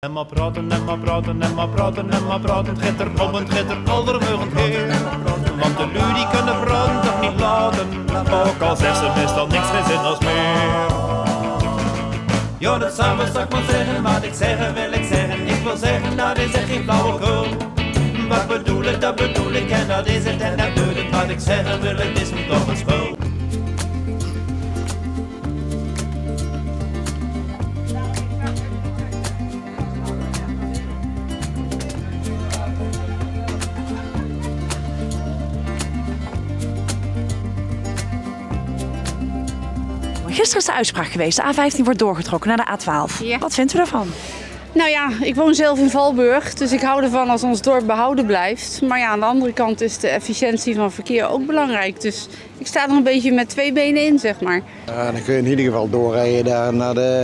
En maar praten, en maar praten, en maar praten, en maar praten. Het gaat er om en het gaat er aldermugend heen. Want de lui die kunnen praten toch niet laten. Ook al zegt ze meestal niks geen zin als meer. Ja, dat samen zal ik maar zeggen, wat ik zeggen wil ik zeggen. Ik wil zeggen, dat is echt geen flauwekul. Wat bedoel ik, dat bedoel ik en dat is het en dat doet het. Wat ik zeggen wil, het is me toch een spul. Gisteren is de uitspraak geweest. De A15 wordt doorgetrokken naar de A12. Ja. Wat vindt u daarvan? Nou ja, ik woon zelf in Valburg, dus ik hou ervan als ons dorp behouden blijft. Maar ja, aan de andere kant is de efficiëntie van verkeer ook belangrijk. Dus ik sta er een beetje met twee benen in, zeg maar. Dan kun je in ieder geval doorrijden daar naar de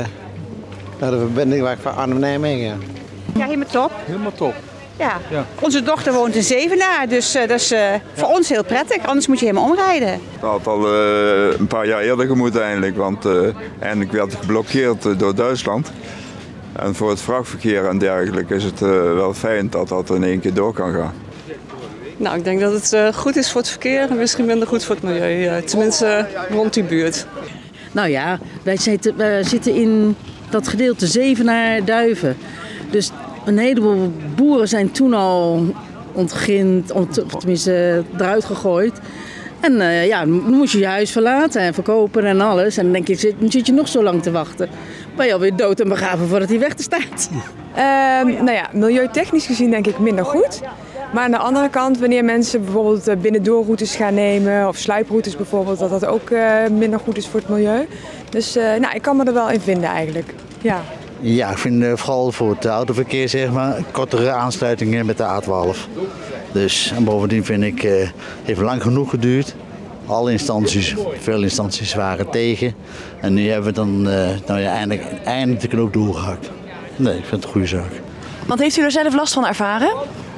verbinding van Arnhem-Nijmegen. Ja, helemaal top. Helemaal top. Ja. Ja. Onze dochter woont in Zevenaar, dus dat is voor ons heel prettig. Anders moet je helemaal omrijden. Dat had al een paar jaar eerder gemoeten eigenlijk, want eindelijk werd het geblokkeerd door Duitsland. En voor het vrachtverkeer en dergelijke is het wel fijn dat dat in één keer door kan gaan. Nou, ik denk dat het goed is voor het verkeer en misschien minder goed voor het milieu. Tenminste, rond die buurt. Nou ja, wij zitten in dat gedeelte Zevenaar-Duiven. Dus een heleboel boeren zijn toen al ontgrind, tenminste eruit gegooid. En ja, dan moest je je huis verlaten en verkopen en alles. En dan denk je, zit je nog zo lang te wachten. Ben je alweer dood en begraven voordat hij weg te staat. Nou ja, milieutechnisch gezien denk ik minder goed. Maar aan de andere kant, wanneer mensen bijvoorbeeld binnendoorroutes gaan nemen of sluiproutes bijvoorbeeld, dat dat ook minder goed is voor het milieu. Dus nou, ik kan me er wel in vinden eigenlijk. Ja. Ja, ik vind vooral voor het autoverkeer zeg maar kortere aansluitingen met de A12. Dus en bovendien vind ik, het heeft lang genoeg geduurd. Alle instanties, veel instanties waren tegen. En nu hebben we dan nou ja, eindelijk de knoop doorgehakt. Nee, ik vind het een goede zaak. Want heeft u er zelf last van ervaren?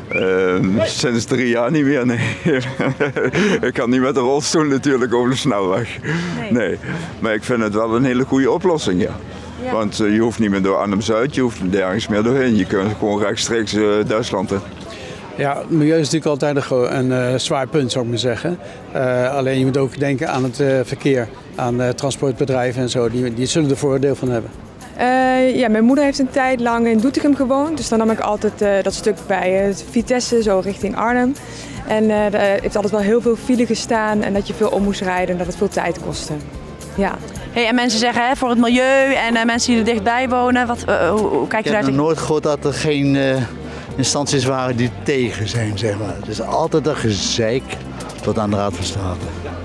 Sinds 3 jaar niet meer, nee. Ik kan niet met de rolstoel natuurlijk over de snelweg. Nee. Maar ik vind het wel een hele goede oplossing, ja. Ja. Want je hoeft niet meer door Arnhem-Zuid, je hoeft nergens meer doorheen. Je kunt gewoon rechtstreeks Duitsland in. Ja, het milieu is natuurlijk altijd een zwaar punt, zou ik maar zeggen. Alleen je moet ook denken aan het verkeer, aan transportbedrijven en zo. Die zullen er voordeel van hebben. Ja, mijn moeder heeft een tijd lang in Doetinchem gewoond. Dus dan nam ik altijd dat stuk bij Vitesse, zo richting Arnhem. En er heeft altijd wel heel veel file gestaan en dat je veel om moest rijden en dat het veel tijd kostte. Ja. Hey, en mensen zeggen hè, voor het milieu en mensen die er dichtbij wonen, hoe kijk je daar tegen? Ik heb nog nooit gehoord dat er geen instanties waren die tegen zijn, zeg maar. Het is altijd een gezeik tot aan de Raad van State.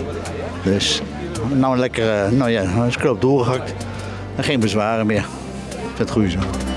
Dus nou lekker, nou ja, is knoop doorgehakt en geen bezwaren meer. Ik vind het goed zo.